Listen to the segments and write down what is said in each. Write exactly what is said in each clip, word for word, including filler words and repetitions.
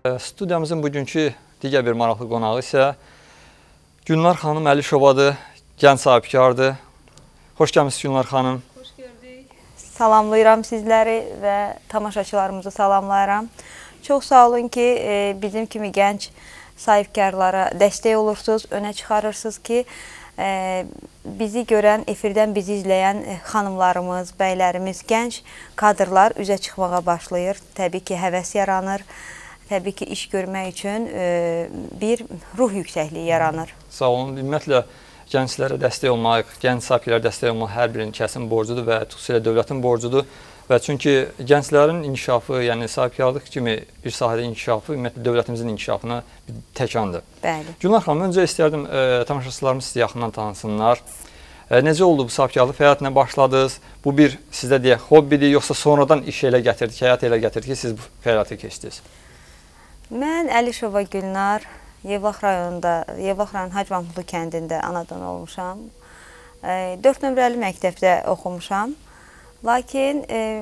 Studiyamızın bugünkü digər bir maraqlı qonağı isə Gülnar xanım Əlişovadır, gənc sahibkardır. Xoş gəlmişsiniz Gülnar xanım. Xoş gördük. Salamlayıram sizləri və tamaşaçılarımızı salamlayıram. Çox sağ olun ki, bizim kimi gənc sahibkarlara dəstək olursunuz, önə çıxarırsınız ki, bizi görən, efirdən bizi izləyən xanımlarımız, bəylərimiz, gənc kadrlar üzə çıxmağa başlayır. Təbii ki, həvəs yaranır. Təbii ki, iş görmək üçün bir ruh yüksəkliyi yaranır. Sağ olun. Ümumiyyətlə, gənclərə dəstək olmaq, gənc sahibkarlara dəstək olmaq hər birinin kəsin borcudur və xüsusilə dövlətin borcudur. Və çünki gənclərin inkişafı, yəni sahibkarlıq kimi bir sahədə inkişafı, ümumiyyətlə dövlətimizin inkişafına bir təkandır. Bəli. Gülnar xanım, öncə istərdim tamaşaçılarımız sizi yaxından tanısınlar. Necə oldu bu sahibkarlıq həyatına başladınız? Bu bir sizdə deyək hobbidir, yoxsa sonradan iş elə gətirdik, həyat elə gətirdik ki, siz bu həyata keçdiniz? Mən Əlişova Gülnar, Yevlax rayonunda, Yevlax rayon Hacımahmudlu kəndində anadan olmuşam. dörd nömrəli məktəbdə oxumuşam. Lakin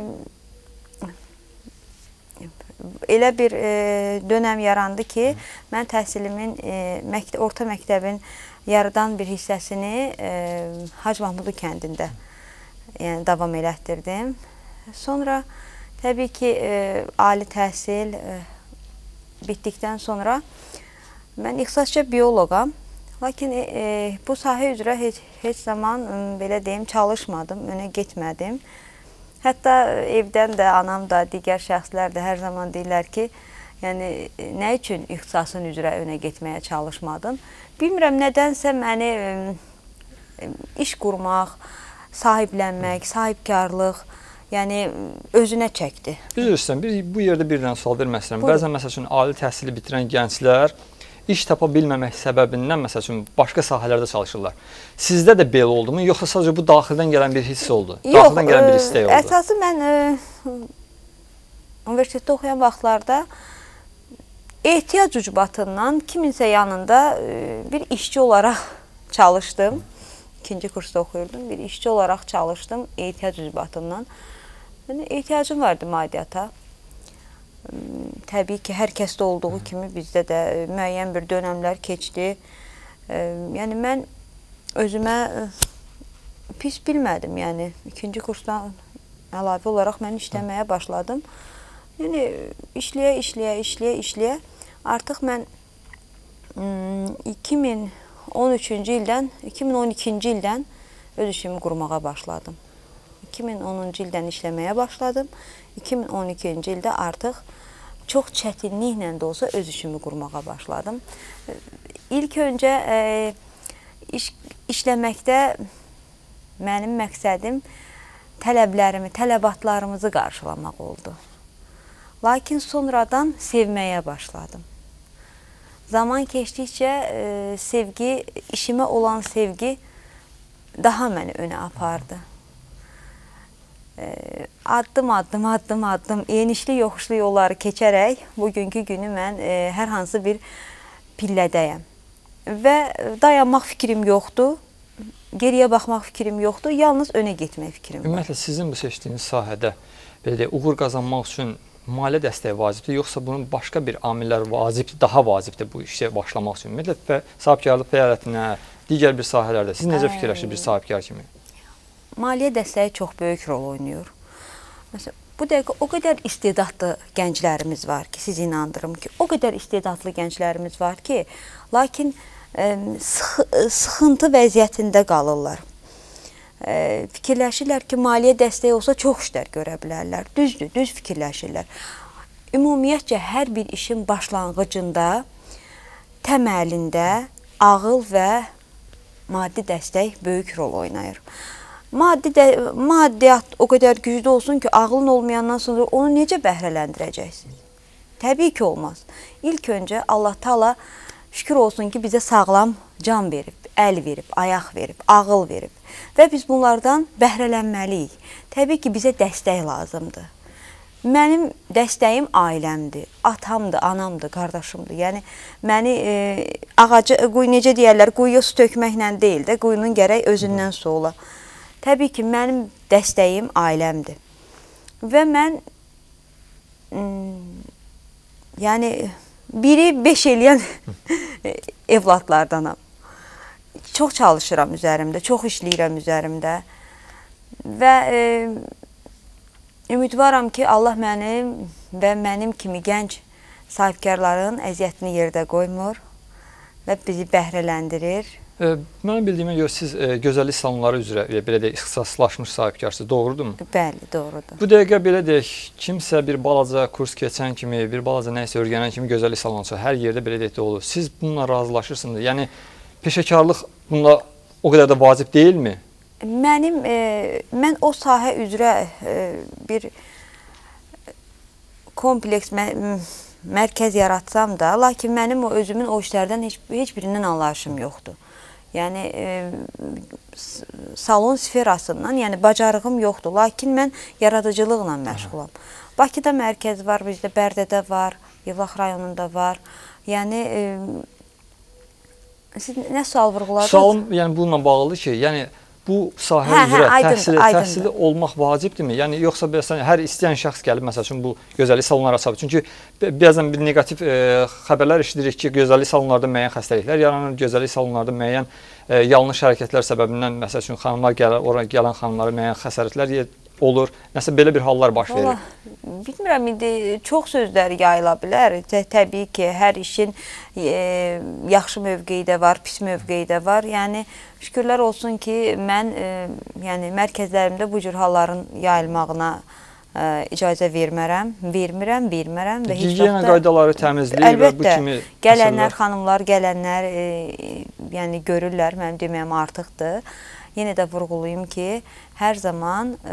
elə bir dönəm yarandı ki, mən təhsilimin orta məktəbin yarıdan bir hissəsini Hacımahmudlu kəndində davam elətdirdim. Sonra təbii ki, ali təhsil bitdikdən sonra mən ixtisasca bioloqam. Lakin e, bu sahə üzrə heç, heç zaman belə deyim, çalışmadım, önə getmədim. Hətta evdən də, anam da, digər şəxslər də hər zaman deyirlər ki, yəni nə üçün ixtisasın üzrə önə getməyə çalışmadın? Bilmirəm, nədənsə məni e, iş qurmaq, sahiblənmək, sahibkarlıq, yəni özünə çəkdi. Bilirsən, bir, bu yerdə bir dənə sual vermək istəyirəm. Bəzən, məsəl üçün, ali təhsili bitirən gənclər iş tapa bilməmək səbəbindən, məsəl üçün, başqa sahələrdə çalışırlar. Sizdə də belə oldu mu, yoxsa sadəcə bu daxildən gələn bir hiss oldu? Yox, daxildən gələn bir istək oldu? Əsası mən e, universitetdə oxuyan vaxtlarda ehtiyac ucbatından kiminsə yanında e, bir işçi olaraq çalışdım. İkinci kursda oxuyurdum. Bir işçi olaraq çalışdım ehtiyac ucbatından. Yəni, ehtiyacım vardı madiyyata. Təbii ki, hər kəsdə olduğu kimi bizdə də müəyyən bir dönəmlər keçdi. Yəni, mən özümə pis bilmədim. Yəni, ikinci kursdan əlavə olaraq mən işləməyə başladım. Yəni, işləyə, işləyə, işləyə, işləyə. Artıq mən iki min on üçüncü ildən, iki min on ikinci ildən öz işimi qurmağa başladım. iki min onuncu ildən işləməyə başladım. iki min on ikinci ildə artıq çox çətinliklə də olsa öz işimi qurmağa başladım. İlk öncə e, iş, işləməkdə mənim məqsədim tələblərimi, tələbatlarımızı qarşılamaq oldu. Lakin sonradan sevməyə başladım. Zaman keçdikcə e, sevgi, işimə olan sevgi daha məni önə apardı. Addım, addım, addım, addım, enişli, yoxuşlu yolları keçərək bugünkü günü mən e, hər hansı bir pillədəyəm. Və dayanmaq fikrim yoxdur, geriyə baxmaq fikrim yoxdur, yalnız önə getmək fikrim var. Ümumiyyətlə, sizin bu seçdiyiniz sahədə belə deyək, uğur qazanmaq üçün maliyyə dəstəyi vacibdir, yoxsa bunun başqa bir amillər vacibdir, daha vacibdir bu işə başlamaq üçün? Ümumiyyətlə, sahibkarlıq fəaliyyətinə, digər bir sahələrdə siz necə fikirləşirsiniz bir sahibkar kimi? Maliyyə dəstəyi çox böyük rol oynuyor. Məsələn, bu dəqiqə o qədər istedadlı gənclərimiz var ki, siz inandırım ki, o qədər istedadlı gənclərimiz var ki, lakin e, sıx sıxıntı vəziyyətində qalırlar. E, fikirləşirlər ki, maliyyə dəstəyi olsa çox işlər görə bilərlər. Düzdür, düz fikirləşirlər. Ümumiyyətcə, hər bir işin başlanğıcında, təməlində ağıl və maddi dəstək böyük rol oynayır. Maddi də, maddiyyat o qədər güclü olsun ki, ağlın olmayandan sonra onu necə bəhrələndirəcəksiniz? Təbii ki, olmaz. İlk öncə Allah Taala şükür olsun ki, bizə sağlam can verib, əl verib, ayaq verib, ağıl verib və biz bunlardan bəhrələnməliyik. Təbii ki, bizə dəstək lazımdır. Mənim dəstəyim ailəmdir, atamdır, anamdır, qardaşımdır. Yəni, məni e, ağacı, quyu necə deyərlər, quyuya su tökməklə deyil də, quyunun gərək özündən su ola. Təbii ki, mənim dəstəyim ailəmdir. Və mən, yəni, biri beş eləyən evladlardanam. Çox çalışıram üzərimdə, çox işləyirəm üzərimdə və e, ümidvaram ki, Allah mənim və mənim kimi gənc sahibkarların əziyyətini yerdə qoymur və bizi bəhrələndirir. E, Mənim bildiyimə görə siz e, gözəllik salonları üzrə e, belə deyək, ixtisaslaşmış sahibkarsınız, doğrudur mu? Bəli, doğrudur. Bu dəqiqə belə deyək, kimsə bir balaca kurs keçən kimi, bir balaca nəyisə öyrənən kimi gözəllik salonu açır. Hər yerdə belə deyək də olur. Siz bununla razılaşırsınız. Yəni peşəkarlıq bunda o qədər də vacib deyilmi? Mənim, e, mən o sahə üzrə e, bir kompleks mə mərkəz yaratsam da, lakin mənim o özümün o işlərdən heç, heç birindən anlayışım yoxdur. Yəni, e, salon sferasından, yəni bacarığım yoxdur, lakin mən yaradıcılıqla məşğulam. Bakıda mərkəz var, bizdə Bərdədə var, Yevlax rayonunda var. Yəni, e, siz nə sual vurğuladınız? Sualım yəni bununla bağlıdır ki, yəni bu sahə hə, üzrə hə, aydın, təhsili, təhsili olmaq vacibdirmi? Yəni, yoxsa bəzən hər istəyən şəxs gəlib, məsəl üçün, bu gözəllik salonları açar. Çünki bəzən bir negativ e, xəbərlər eşidirik ki, gözəllik salonlarda müəyyən xəstəliklər yaranır, gözəllik salonlarda müəyyən e, yanlış hərəkətlər səbəbindən, məsəl üçün, xanımlar gələr, ora gələn xanımlara müəyyən xəsarətlər olur. Nəsə belə bir hallar baş verir. Vallahi, bilmirəm, indi çox sözlər yayıla bilər. Təbii ki, hər işin e, yaxşı mövqeyi də var, pis mövqeyi də var. Yəni, şükürlər olsun ki, mən e, yəni, mərkəzlərimdə bu cür halların yayılmağına e, icazə vermərəm, vermirəm, vermərəm və heç vaxt da... Gigiyena qaydaları, təmizliyi və bu kimi... Əlbəttə, gələnlər, xanımlar, gələnlər e, yəni, görürlər, mənim deməyəm artıqdır. Yenə də vurğulayım ki, hər zaman e,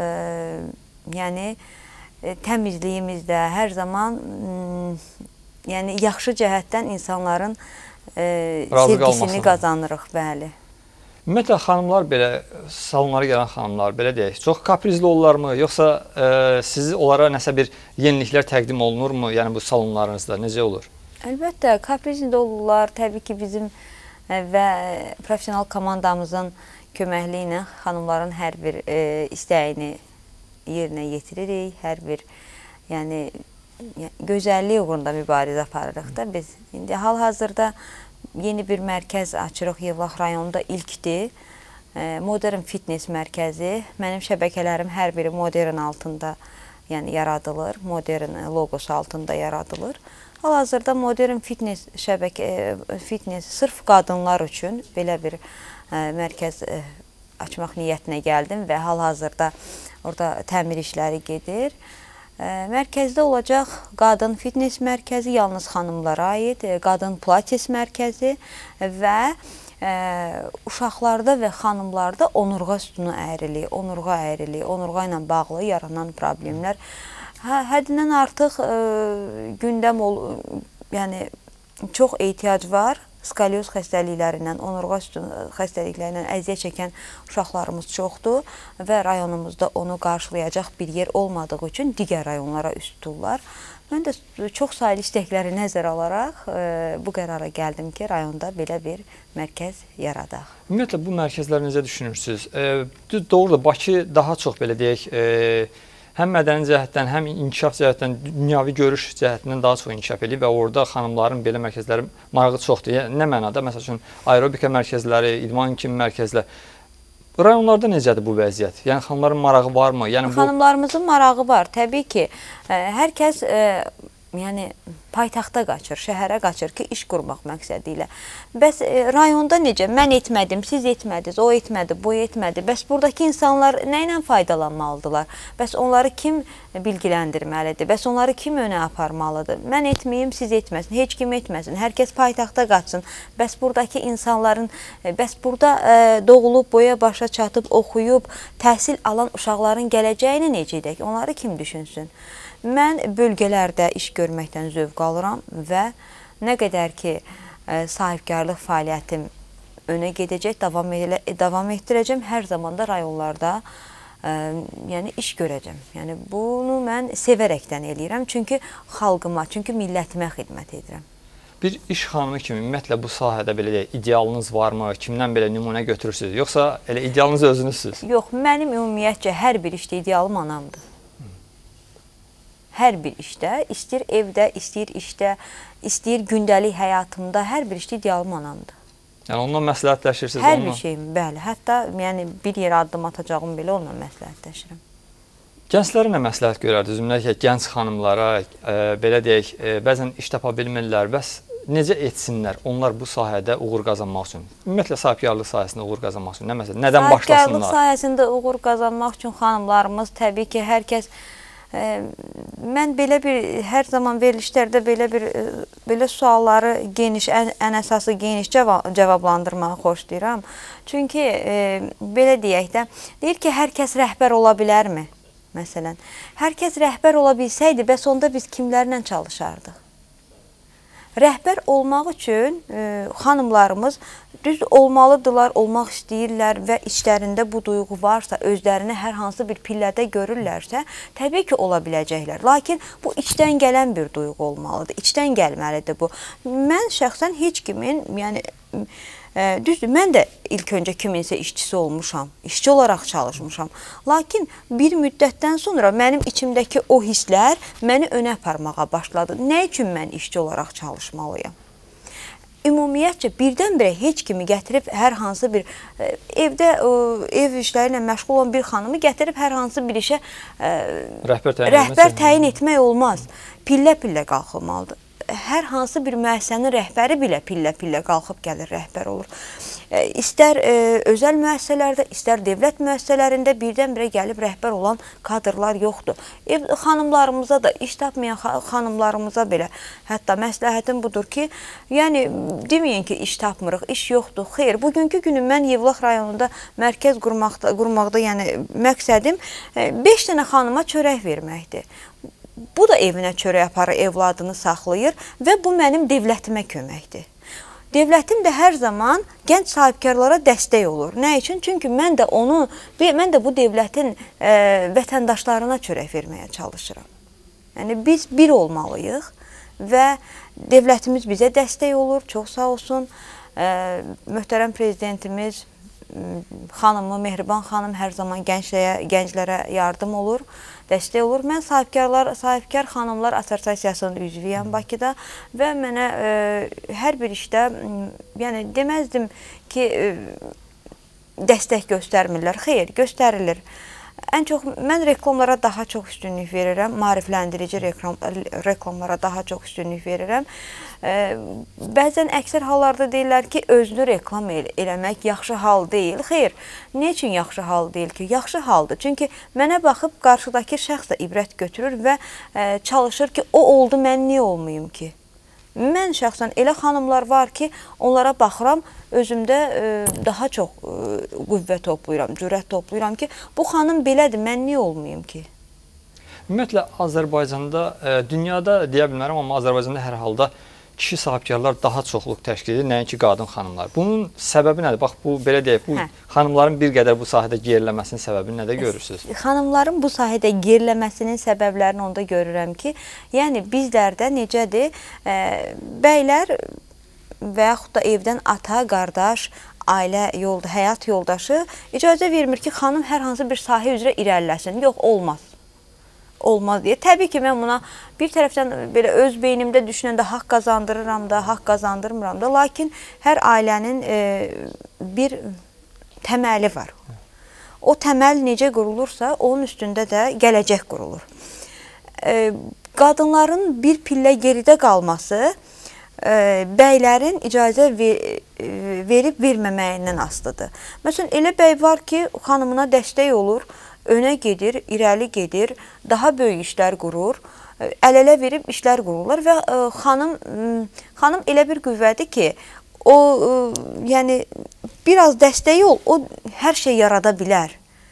yəni, e, təmizliyimizdə, hər zaman m, yəni, yaxşı cəhətdən insanların e, sevgisini qazanırıq, bəli. Ümumiyyətlə, xanımlar belə, salonlara gələn xanımlar, belə deyək, çox kaprizli olurlarmı, yoxsa e, siz onlara nəsə bir yeniliklər təqdim olunurmu, yəni bu salonlarınızda, necə olur? Əlbəttə, kaprizli olurlar, təbii ki, bizim e, və profesional komandamızın köməkliyi ilə xanımların hər bir e, istəyini yerinə yetiririk, hər bir yəni, gözəllik uğrunda mübarizə aparırıq da biz. İndi hal-hazırda yeni bir mərkəz açırıq Yevlax rayonunda, ilkdir. E, modern fitness mərkəzi. Mənim şəbəkələrim hər biri modern altında yəni, yaradılır, modern logosu altında yaradılır. Hal-hazırda modern fitness şəbəkə, e, fitness sırf qadınlar üçün belə bir mərkəz açmaq niyyətinə gəldim və hal-hazırda orada təmir işləri gedir. Mərkəzdə olacaq qadın fitness mərkəzi, yalnız xanımlara aid, qadın pilates mərkəzi və uşaqlarda və xanımlarda onurğa sütunu əyriliyi, onurğa əyriliyi, onurğa ilə bağlı yaranan problemlər həddindən artıq gündəm ol, yəni çox ehtiyac var. Skalyoz xəstəliklərindən, onurğa xəstəliklərindən əziyyət çəkən uşaqlarımız çoxdur və rayonumuzda onu qarşılayacaq bir yer olmadığı üçün digər rayonlara üst tuturlar. Mən də çox saylı istəkləri nəzərə alaraq e, bu qərara gəldim ki, rayonda belə bir mərkəz yaradaq. Ümumiyyətlə, bu mərkəzləri necə düşünürsünüz? E, doğrudur, Bakı daha çox belə deyək, e, həm mədəni cəhətdən, həm inkişaf cəhətdən, dünyavi görüş cəhətindən daha çox inkişaf edir və orada xanımların belə mərkəzləri marağı çoxdur. Yəni, nə mənada? Məsəl üçün, aerobika mərkəzləri, idman kimi mərkəzlər. Rayonlarda necədir bu vəziyyət? Yəni, xanımların marağı varmı? Yəni, bu... Xanımlarımızın marağı var. Təbii ki, hər kəs yəni, paytaxta qaçır, şəhərə qaçır ki, iş qurmaq məqsədi ilə. Bəs e, rayonda necə? Mən etmədim, siz etmədiniz, o etmədi, bu etmədi. Bəs buradakı insanlar nə ilə faydalanmalıdırlar? Bəs onları kim bilgiləndirməlidir? Bəs onları kim önə aparmalıdır? Mən etməyim, siz etməsin, heç kim etməsin, hər kəs paytaxta qaçsın. Bəs buradakı insanların, e, bəs burada e, doğulub, boya başa çatıb, oxuyub, təhsil alan uşaqların gələcəyini necə edək? Onları kim düşünsün? Mən bölgələrdə iş görməkdən zövq alıram və nə qədər ki, e, sahibkarlıq fəaliyyətim önə gedəcək, davam, elə, davam etdirəcəm, hər zaman da rayonlarda e, yəni iş görəcəm. Yəni, bunu mən sevərəkdən eləyirəm, çünki xalqıma, çünki millətimə xidmət edirəm. Bir iş xanımı kimi ümumiyyətlə bu sahədə belə deyək, idealınız varmı? Kimdən belə nümunə götürürsünüz? Yoxsa elə idealınız özünüzsünüz? Yox, mənim ümumiyyətcə hər bir işdə idealım anamdır. hər bir işdə, istəyir evdə, istəyir işdə, istəyir gündəlik həyatımda, hər bir işdə idealım anamdır. Yəni onunla məsləhətləşirsiniz? Hər onunla... bir şeyim, bəli. Hətta yəni bir yerə addım atacağım belə onunla məsləhətləşirəm. Gənclərə nə məsləhət görərdiniz? Ümumiyyətlə gənc xanımlara, e, belə deyək, e, bəzən iş tapa bilmirlər, bəs necə etsinlər onlar bu sahədə uğur qazanmaq üçün? Ümumiyyətlə sahibkarlıq sahəsində uğur qazanmaq üçün nə məsələ? Nədən başlasınlar? Sahibkarlıq sahəsində uğur qazanmaq üçün xanımlarımız təbii ki, hər kəs e, mən belə bir hər zaman verilişlərdə belə bir e, belə sualları geniş, ən, ən əsası geniş cavab, cavablandırmağı xoşlayıram. Çünki e, belə deyək də, deyir ki, hər kəs rəhbər ola bilərmi? Məsələn, hər kəs rəhbər ola bilsəydi, bəs onda biz kimlərlə çalışardıq? Rəhbər olmaq üçün e, xanımlarımız düz olmalıdırlar, olmaq istəyirlər və içlərində bu duyğu varsa, özlərini hər hansı bir pillədə görürlərsə, təbii ki, ola biləcəklər. Lakin bu içdən gələn bir duyğu olmalıdır, içdən gəlməlidir bu. Mən şəxsən heç kimin, yəni e, düzdür, mən də ilk öncə kiminsə işçisi olmuşam, işçi olaraq çalışmışam. Lakin bir müddətdən sonra mənim içimdəki o hisslər məni önə aparmağa başladı. Nə üçün mən işçi olaraq çalışmalıyam? Ümumiyyətcə, birdən-birə heç kimi gətirib hər hansı bir e, evdə e, ev işləri ilə məşğul olan bir xanımı gətirib hər hansı bir işə e, rəhbər təyin, rəhbər təyin etmək olmaz. Pillə-pillə qalxılmalıdır. Hər hansı bir müəssisənin rəhbəri belə pillə-pillə qalxıb gəlir, rəhbər olur. E, istər e, özəl müəssisələrdə, istər dövlət müəssisələrində birdən-birə gəlib rəhbər olan kadrlar yoxdur. Ev xanımlarımıza da, iş tapmayan xanımlarımıza belə, hətta məsləhətim budur ki, yəni deməyin ki, iş tapmırıq, iş yoxdur. Xeyr, bugünkü günü mən Yevlax rayonunda mərkəz qurmaqda, qurmaqda yəni məqsədim e, beş dənə xanıma çörək verməkdir. Bu da evinə çörək aparır, evladını saxlayır və bu mənim dövlətimə köməkdir. Dövlətim də hər zaman gənc sahibkarlara dəstək olur. Nə üçün? Çünki mən də onu, mən də bu dövlətin e, vətəndaşlarına çörək verməyə çalışıram. Yəni biz bir olmalıyıq və dövlətimiz bizə dəstək olur. Çox sağ olsun. E, möhtərəm prezidentimiz xanımı, Mehriban xanım hər zaman gənclərə, gənclərə yardım olur, dəstək olur. Mən sahibkarlar, sahibkar xanımlar assosiasiyasının üzvüyəm Bakıda və mənə e, hər bir işdə, yəni deməzdim ki, e, dəstək göstərmirlər. Xeyr, göstərilir. Ən çox, mən reklamlara daha çox üstünlük verirəm, maarifləndirici reklam, reklamlara daha çox üstünlük verirəm. E, bəzən əksər hallarda deyirlər ki, özlü reklam el eləmək yaxşı hal deyil. Xeyr, nə üçün yaxşı hal deyil ki? Yaxşı haldır. Çünki mənə baxıb qarşıdakı şəxs də ibrət götürür və e, çalışır ki, o oldu, mən niyə olmayım ki? Mən şəxsən elə xanımlar var ki, onlara baxıram, özümdə e, daha çox e, qüvvə toplayıram, cürət toplayıram ki, bu xanım belədir, mən niyə olmayım ki? Ümumiyyətlə, Azərbaycanda, e, dünyada deyə bilmərəm, amma Azərbaycanda hər halda kişi sahibkarlar daha çoxluq təşkil edir, nəinki qadın xanımlar. Bunun səbəbi nədir? Bax, bu belə deyək, bu hə. xanımların bir qədər bu sahədə geriləməsinin səbəbini nədə görürsünüz? Xanımların bu sahədə geriləməsinin səbəblərini onda görürəm ki, yəni bizlərdə necədir, e, bəylər və yaxud da evdən ata, qardaş, ailə, yolda, həyat yoldaşı icazə vermir ki, xanım hər hansı bir sahə üzrə irəliləsin. Yox, olmaz. Olmaz deyə. Təbii ki, mən buna bir tərəfdən belə öz beynimdə düşünəndə haqq qazandırıram da, haqq qazandırmıram da. Lakin hər ailənin e, bir təməli var. O təməl necə qurulursa, onun üstündə də gələcək qurulur. E, qadınların bir pillə geridə qalması e, bəylərin icazə ver, e, verib verməməyindən asılıdır. Məsələn, elə bəy var ki, xanımına dəstək olur, önə gedir, irəli gedir, daha böyük işlər qurur, əl-ələ verib işlər qururlar və ə, xanım, xanım elə bir qüvvədir ki, o, ə, yəni, biraz dəstəyi ol, o hər şey yarada bilər.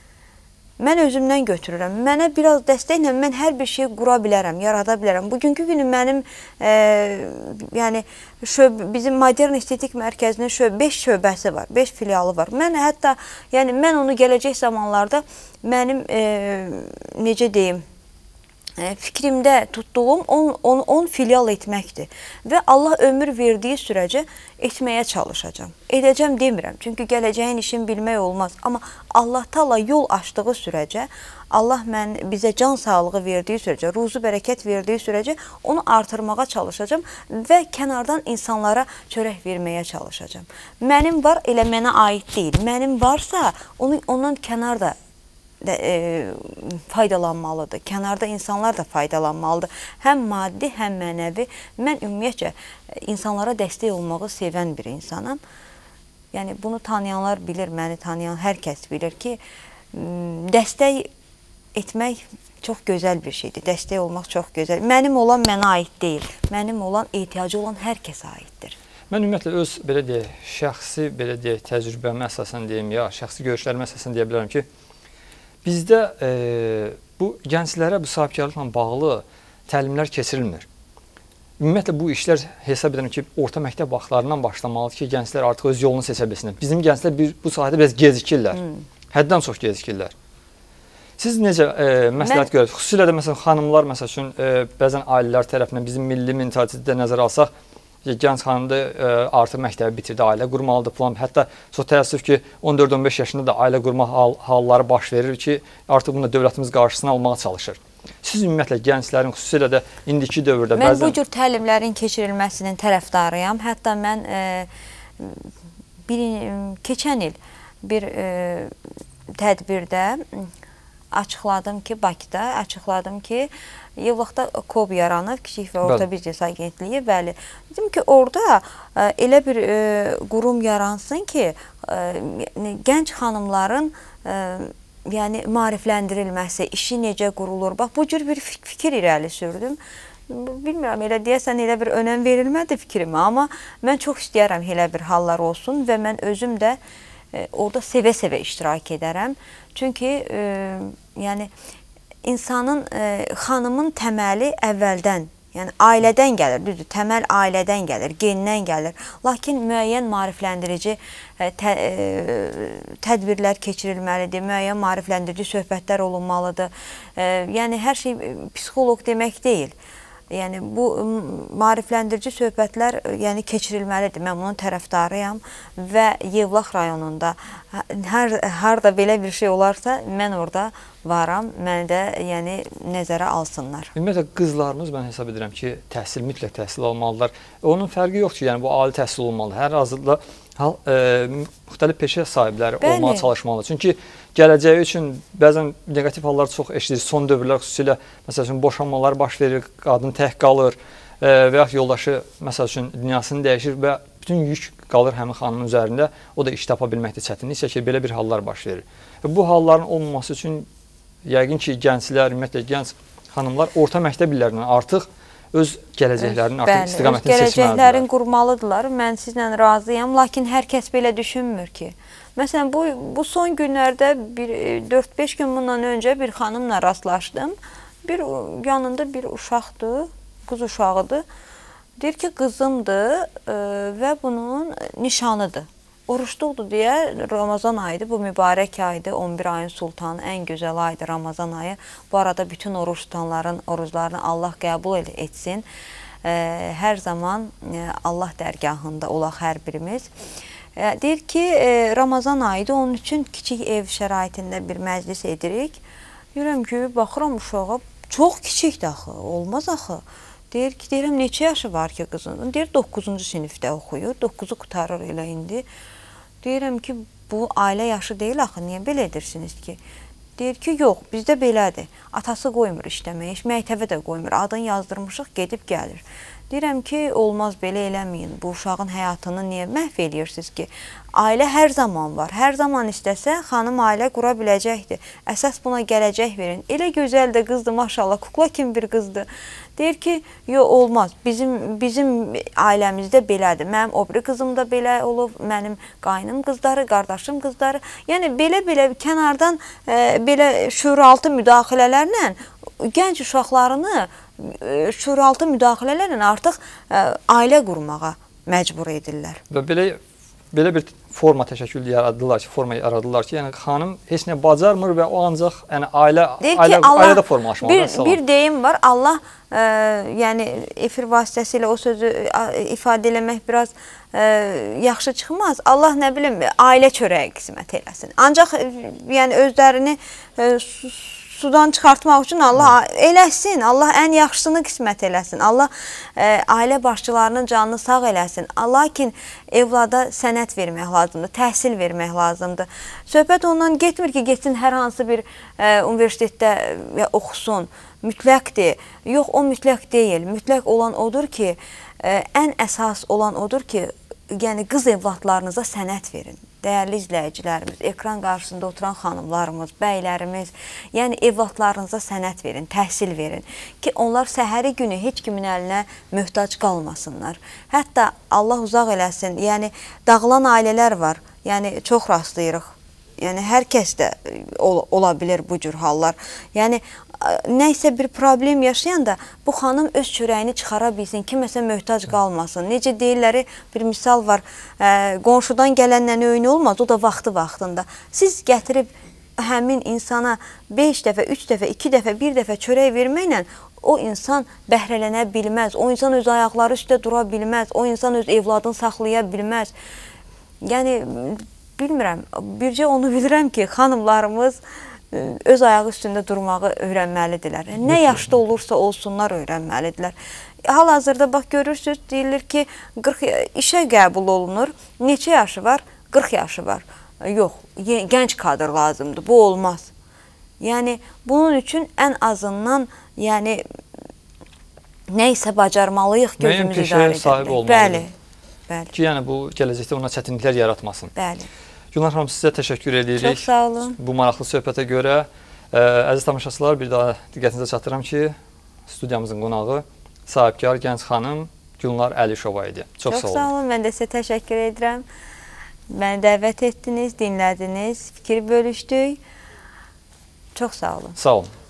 Mən özümdən götürürəm. Mənə biraz dəstəklə mən hər bir şey qura bilərəm, yarada bilərəm. Bugünkü günü mənim e, yəni şöb, bizim modern estetik mərkəzinin şöb, beş şöbəsi var, beş filialı var. Mən hətta yəni mən onu gələcək zamanlarda mənim e, necə deyim, fikrimdə tutduğum on filial etməkdir və Allah ömür verdiyi sürəcə etməyə çalışacağam. Edəcəm demirəm, çünki gələcəyin işini bilmək olmaz. Amma Allah Taala yol açdığı sürəcə, Allah mən bizə can sağlığı verdiyi sürəcə, ruzu bərəkət verdiyi sürəcə onu artırmağa çalışacağam və kənardan insanlara çörək verməyə çalışacağam. Mənim var, elə mənə aid deyil. Mənim varsa, onu, ondan kənar da də, e, faydalanmalıdır. Kənarda insanlar da faydalanmalıdır. Həm maddi, həm mənəvi. Mən ümumiyyətcə insanlara dəstək olmağı sevən bir insanam. Yəni bunu tanıyanlar bilir, məni tanıyan hər kəs bilir ki, dəstək etmək çox gözəl bir şeydir. Dəstək olmaq çox gözəl. Mənim olan mənə aid deyil. Mənim olan ehtiyacı olan hər kəsə aiddir. Mən ümumiyyətlə öz belə deyək, şəxsi belə deyək, təcrübəmə əsasən deyim ya, şəxsi görüşlərimə əsasən deyə bilərəm ki, bizdə e, bu gənclərə bu sahibkarlıqla bağlı təlimlər keçirilmir. Ümumiyyətlə bu işlər hesab edirəm ki, orta məktəb vaxtlarından başlamalıdır ki, gənclər artıq öz yolunu seçə bilsinlər. Bizim gənclər bir, bu sahədə biraz gecikirlər. Hmm. Həddən çox gecikirlər. Siz necə e, məsləhət Mən... görürsünüz? Xüsusilə də məsələn xanımlar məsəl üçün e, bəzən ailələr tərəfindən bizim milli mentalitetdə nəzərə alsaq, gənc xanım da e, artıq məktəbi bitirdi, ailə qurmalıdır falan. Hətta çox təəssüf ki, on dörd on beş yaşında da ailə qurma hal, halları baş verir ki, artıq bunu dövlətimiz qarşısına almağa çalışır. Siz ümumiyyətlə gənclərin, xüsusilə də indiki dövrdə mən bəzən... bu cür təlimlərin keçirilməsinin tərəfdarıyam. Hətta mən e, bir, keçən il bir e, tədbirdə açıqladım ki, Bakıda açıqladım ki, Yevlaxda KOB yaranıb, Kiçik və Orta Biznes Agentliyi, bəli. Dedim ki, orada e, elə bir e, qurum yaransın ki, e, gənc xanımların e, yəni maarifləndirilməsi, işi necə qurulur. Bax, bu cür bir fikir irəli sürdüm. Bilmirəm, elə deyəsən elə bir önəm verilmədi fikrimə, amma mən çox istəyərəm elə bir hallar olsun və mən özüm də e, orada sevə-sevə iştirak edərəm. Çünki e, yəni insanın, e, xanımın təməli əvvəldən, yəni ailədən gəlir, düzdür, təməl ailədən gəlir, gendən gəlir. Lakin müəyyən maarifləndirici e, tə, e, tədbirlər keçirilməlidir, müəyyən maarifləndirici söhbətlər olunmalıdır. E, yəni hər şey psixoloq demək deyil. Yəni bu maarifləndirici söhbətlər yəni keçirilməlidir. Mən bunun tərəfdarıyam və Yevlax rayonunda hər harda belə bir şey olarsa, mən orada varam. Məni də yəni nəzərə alsınlar. Ümumiyyətlə qızlarımız mən hesab edirəm ki, təhsil mütləq təhsil almalılar. Onun fərqi yoxdur ki, yəni bu ali təhsil olmalı. Hər hazırda hal, e, müxtəlif peşə sahibləri Bəli. olmağa çalışmalı. Çünki gələcəyi üçün bəzən negativ hallar çox eşidirik. Son dövrlər xüsusilə məsəl üçün boşanmalar baş verir, qadın tək qalır e, və yaxud yoldaşı məsəl üçün dünyasını dəyişir və bütün yük qalır həmin xanımın üzərində. O da iş tapa bilməkdə çətinlik çəkir. Belə bir hallar baş verir. Və bu halların olmaması üçün yəqin ki, gənclər, ümumiyyətlə gənc xanımlar orta məktəb illərindən artıq öz gələcəklərinin artıq Bəli, istiqamətini öz seçməlidirlər. gələcəklərin qurmalıdırlar. Mən sizlə razıyam, lakin hər kəs belə düşünmür ki. Məsələn, bu, bu son günlərdə bir dörd beş gün bundan öncə bir xanımla rastlaşdım. Bir yanında bir uşaqdır, qız uşağıdır. Deyir ki, qızımdır e, və bunun nişanıdır. Oruçluqdur deyə Ramazan ayıdır, bu mübarək aydır, on bir ayın sultanı, ən gözəl aydır Ramazan ayı. Bu arada bütün oruç tutanların oruclarını Allah qəbul etsin. E, hər zaman e, Allah dərgahında olaq hər birimiz. E, deyir ki, e, Ramazan ayıdır, onun üçün kiçik ev şəraitində bir məclis edirik. Deyirəm ki, baxıram uşağa, çox kiçikdir axı, olmaz axı. Deyir ki, deyirəm, neçə yaşı var ki qızın? Deyir, doqquzuncu sinifdə oxuyur, doqquzu qutarır elə indi. Deyirəm ki, bu ailə yaşı deyil axı, niyə belə edirsiniz ki? Deyir ki, yox, bizdə belədir. Atası qoymur işləməyə, məktəbə də qoymur, adını yazdırmışıq, gedib gəlir. Deyirəm ki, olmaz, belə eləməyin, bu uşağın həyatını niyə məhv edirsiniz ki? Ailə hər zaman var, hər zaman istəsə, xanım ailə qura biləcəkdir. Əsas buna gələcək verin. Elə gözəl də qızdır, maşallah, kukla kimi bir qızdır. Deyir ki, yox, olmaz, bizim, bizim ailəmizdə belədir. Mənim o biri qızım da belə olub, mənim qaynım qızları, qardaşım qızları. Yəni, belə-belə kənardan e, belə şuuraltı müdaxilələrlə gənc uşaqlarını e, şuuraltı müdaxilələrlə artıq e, ailə qurmağa məcbur edirlər. Və belə belə bir forma təşəkkül yaratdılar ki, forma yaratdılar ki, yəni xanım heç nə bacarmır və o ancaq yəni ailə Deyir ailə ki, Allah, ailədə formalaşmalıdır. Bir, bir deyim var, Allah e, yəni efir vasitəsilə o sözü e, ifadə eləmək biraz e, yaxşı çıxmaz. Allah nə bilim ailə çörəyi qismət eləsin. Ancaq e, yəni özlərini e, sudan çıxartmaq üçün Allah eləsin, Allah ən yaxşısını qismət eləsin, Allah e, ailə başçılarının canını sağ eləsin. Lakin evlada sənət vermək lazımdır, təhsil vermək lazımdır. Söhbət ondan getmir ki, getsin hər hansı bir e, universitetdə e, oxusun, mütləqdir. Yox, o mütləq deyil. Mütləq olan odur ki, e, ən əsas olan odur ki, yəni qız evladlarınıza sənət verin. Dəyərli izləyicilərimiz, ekran qarşısında oturan xanımlarımız, bəylərimiz, yəni evladlarınıza sənət verin, təhsil verin ki, onlar səhəri günü heç kimin əlinə möhtac qalmasınlar. Hətta Allah uzaq eləsin, yəni dağılan ailələr var, yəni çox rastlayırıq. Yəni hər kəsdə ol, ola bilər bu cür hallar. Yəni nəysə bir problem yaşayanda bu xanım öz çörəyini çıxara bilsin, kiməsə möhtac qalmasın. Necə deyirlər, bir misal var, ə, qonşudan gələnlə öyünü olmaz, o da vaxtı vaxtında. Siz gətirib həmin insana beş dəfə, üç dəfə, iki dəfə, bir dəfə çörək verməklə o insan bəhrələnə bilməz, o insan öz ayaqları üstə dura bilməz, o insan öz evladını saxlaya bilməz. Yəni bilmirəm, bircə onu bilirəm ki, xanımlarımız öz ayağı üstündə durmağı öyrənməlidirlər. Nə yaşda olursa olsunlar öyrənməlidirlər. Hal-hazırda bax görürsünüz, deyilir ki, qırx işə qəbul olunur. Neçə yaşı var? qırx yaşı var. Yox, gənc kadr lazımdır. Bu olmaz. Yəni bunun üçün ən azından yəni nə isə bacarmalıyıq, gözümüzü idarə edə bilək. Bəli, bəli. Ki, yəni bu gələcəkdə ona çətinliklər yaratmasın. Bəli. Gülnar xanım, sizə təşəkkür edirik. Çox sağ olun. Bu maraqlı söhbətə görə. Ə, əziz tamaşaçılar, bir daha diqqətinizə çatdırıram ki, studiyamızın qonağı sahibkar gənc xanım Gülnar Əlişova idi. Çox, Çox sağ olun. sağ olun, mən də sizə təşəkkür edirəm. Məni dəvət etdiniz, dinlədiniz, fikir bölüşdük. Çox sağ olun. Sağ olun.